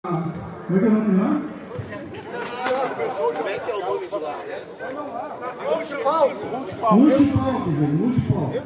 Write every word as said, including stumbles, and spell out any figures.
Como é que é o nome lá? Como é que é o nome de lá? Multipalco. Multipalco. Multipalco, velho. Multipalco.